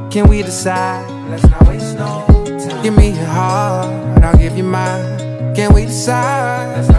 Can we decide? Let's not waste no time. Give me your heart, I'll give you mine. Can we decide?